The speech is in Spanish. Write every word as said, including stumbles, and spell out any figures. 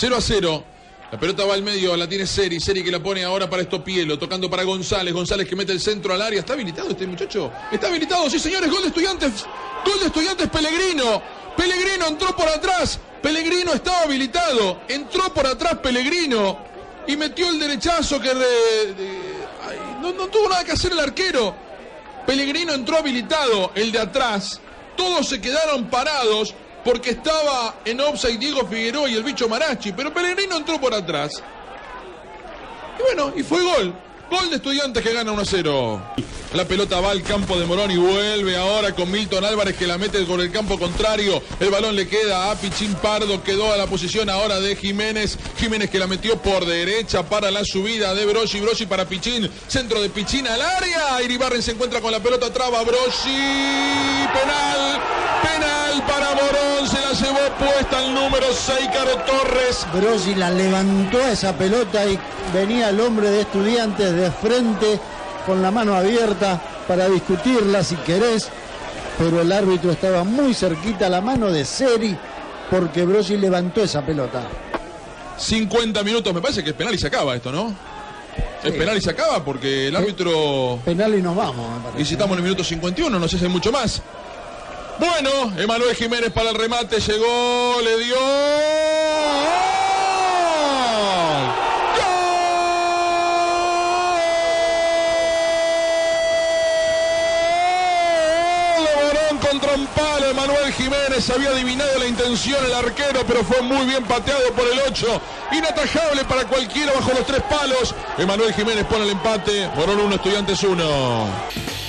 cero a cero. La pelota va al medio, la tiene Seri, Seri que la pone ahora para Estopielo, tocando para González, González que mete el centro al área. ¿Está habilitado este muchacho? Está habilitado, sí señores, gol de Estudiantes, gol de Estudiantes Pellegrino. Pellegrino entró por atrás, Pellegrino estaba habilitado, entró por atrás Pellegrino y metió el derechazo que de, de, ay, no, no tuvo nada que hacer el arquero. Pellegrino entró habilitado, el de atrás, todos se quedaron parados porque estaba en offside Diego Figueroa y el bicho Marachi, pero Pellegrino entró por atrás. Y bueno, y fue gol. Gol de Estudiantes que gana uno a cero. La pelota va al campo de Morón y vuelve ahora con Milton Álvarez que la mete por el campo contrario. El balón le queda a Pichín Pardo, quedó a la posición ahora de Jiménez. Jiménez que la metió por derecha para la subida de Brosi. Brosi para Pichín, centro de Pichín al área. Iribarren se encuentra con la pelota, traba Brosi. Penal, penal para Morón. Se la llevó puesta el número seis, Caro Torres. Brosi la levantó a esa pelota y venía el hombre de Estudiantes de frente con la mano abierta para discutirla si querés, pero el árbitro estaba muy cerquita a la mano de Seri porque Brosi levantó esa pelota. cincuenta minutos, me parece que es penal y se acaba esto, ¿no? Sí. Es penal y se acaba porque el árbitro... Penal y nos vamos, me parece. Y si estamos en el minuto cincuenta y uno, no sé si hay mucho más. Bueno, Emanuel Jiménez para el remate, llegó, le dio... Contra un palo, Emanuel Jiménez había adivinado la intención el arquero, pero fue muy bien pateado por el ocho, inatajable para cualquiera bajo los tres palos. Emanuel Jiménez pone el empate, Morón uno, Estudiantes uno.